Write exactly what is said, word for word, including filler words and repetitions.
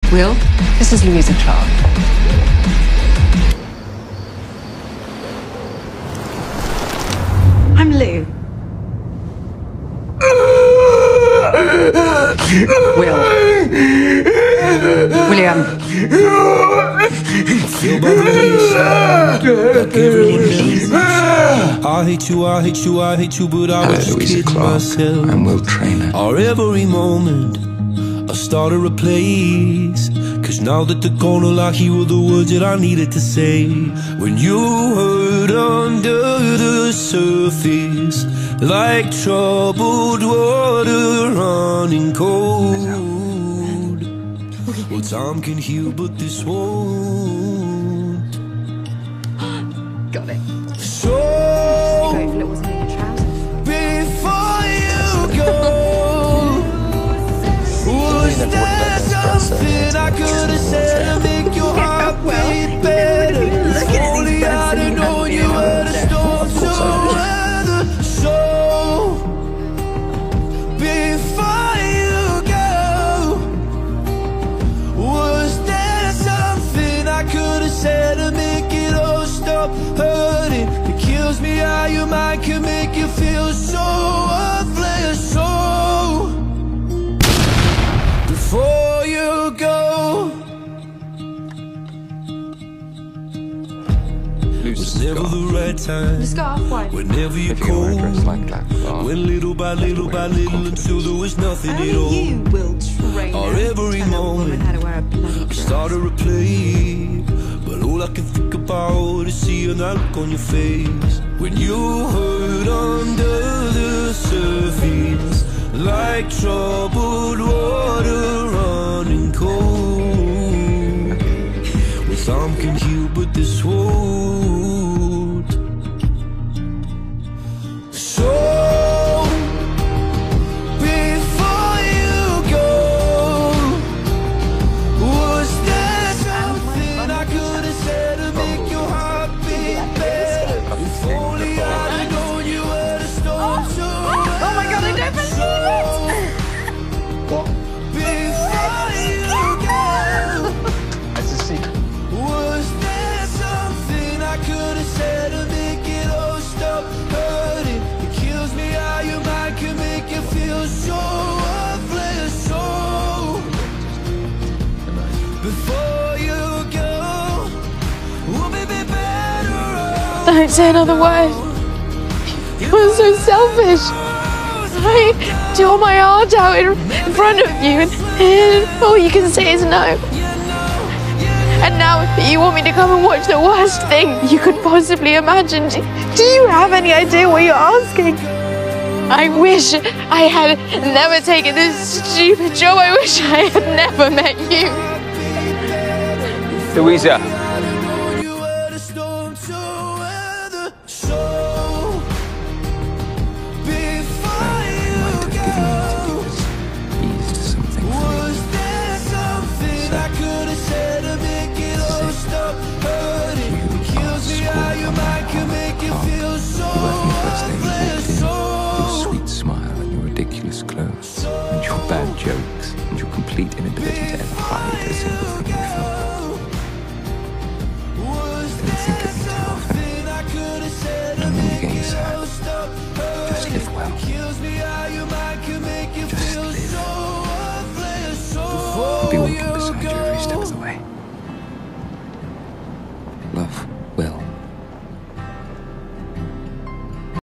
Will, this is Louisa Clark. I'm Lou. Will. William. I hate you, I hate you, I hate you, but I was just kidding myself. I'm Will Trainer. Or every moment I started a place, cause now that they're gone, all I hear were the words that I needed to say. When you hurt under the surface, like troubled water running cold. Well, time can heal, but this won't. Got it. So before you go, was there something I could have said to make your heart beat better? If only I'd have known you were the storm to weather. So before you go, was there something I could have said to make it all stop hurting? It kills me how your mind can make you feel so worthless. So before you go, was never the right time. The scarf, why? Whenever you're If you want to cold, dress like that, well, when little by little by little until there was nothing at all. Only you will train Or her every to tell a woman moment how to wear a bloody I dress. started to play, but all I can think about is seeing that look on your face. When you hurt under the surface, like troubled water running cold. Well, some can heal, but this won't. So before you go, was there something I could have said to make your heart beat better? If only I'd have known you were the storm to weather. Oh my god, I don't believe it! Before you go, It's a secret. was there something I could have said to make it all stop hurting? It kills me how your mind can make you feel so worthless. So before you go, we'll be better off. Don't say another word. You're so selfish. I tore my heart out in, in front of you, and, and all you can say is no. And now you want me to come and watch the worst thing you could possibly imagine. Do, do you have any idea what you're asking? I wish I had never taken this stupid job. I wish I had never met you. Louisa.